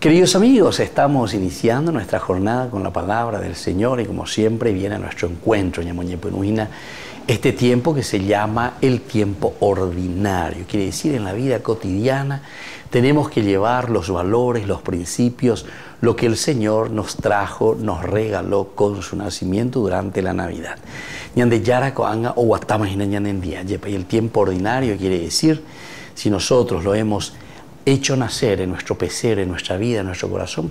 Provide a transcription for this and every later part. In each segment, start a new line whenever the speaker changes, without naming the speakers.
Queridos amigos, estamos iniciando nuestra jornada con la palabra del Señor y como siempre viene a nuestro encuentro, ñamoñepenuina, este tiempo que se llama el tiempo ordinario. Quiere decir, en la vida cotidiana tenemos que llevar los valores, los principios, lo que el Señor nos trajo, nos regaló con su nacimiento durante la Navidad. Y el tiempo ordinario quiere decir, si nosotros lo hemos hecho nacer en nuestro pesebre, en nuestra vida, en nuestro corazón,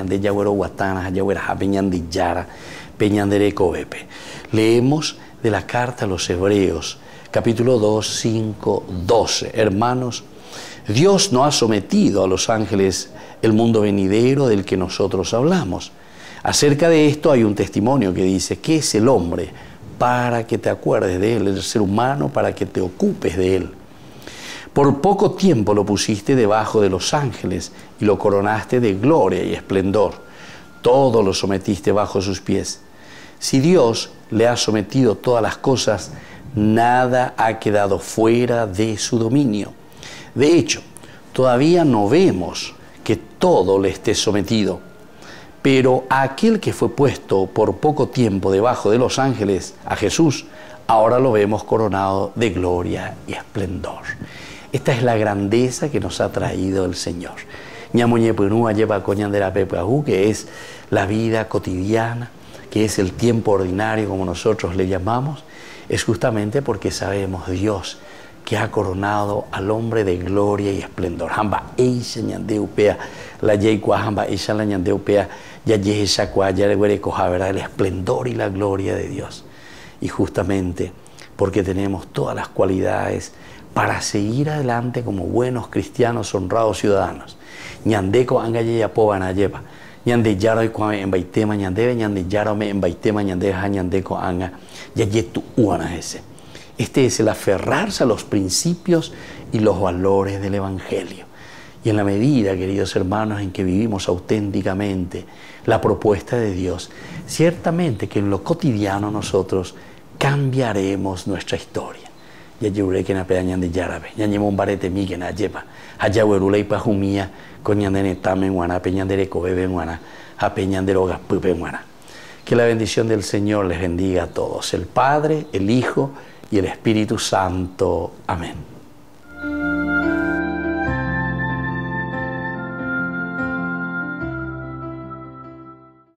leemos de la carta a los Hebreos, capítulo 2, 5, 12. Hermanos, Dios no ha sometido a los ángeles el mundo venidero del que nosotros hablamos. Acerca de esto hay un testimonio que dice, ¿qué es el hombre para que te acuerdes de él? El ser humano para que te ocupes de él. Por poco tiempo lo pusiste debajo de los ángeles y lo coronaste de gloria y esplendor. Todo lo sometiste bajo sus pies. Si Dios le ha sometido todas las cosas, nada ha quedado fuera de su dominio. De hecho, todavía no vemos que todo le esté sometido. Pero a aquel que fue puesto por poco tiempo debajo de los ángeles, a Jesús, ahora lo vemos coronado de gloria y esplendor. Esta es la grandeza que nos ha traído el Señor. Que es la vida cotidiana, que es el tiempo ordinario, como nosotros le llamamos, es justamente porque sabemos Dios que ha coronado al hombre de gloria y esplendor. El esplendor y la gloria de Dios. Y justamente porque tenemos todas las cualidades para seguir adelante como buenos cristianos, honrados ciudadanos. Ñandeko angaye poban lleva. Ñande yaro y cuame en baitema ñandebe, ñande yaro me en baitema ñandeja ñandeko anga. Yayetu uana ese. Este es el aferrarse a los principios y los valores del Evangelio. Y en la medida, queridos hermanos, en que vivimos auténticamente la propuesta de Dios, ciertamente que en lo cotidiano nosotros cambiaremos nuestra historia. Ya llevaré que na pedañan de yarabe, ya llevo un barete mi que na lleva, allá huerula y pajumía, coñan de netame guana, peñan de recobebe guana, a peñan de rogas pupe guana. Que la bendición del Señor les bendiga a todos, el Padre, el Hijo y el Espíritu Santo. Amén.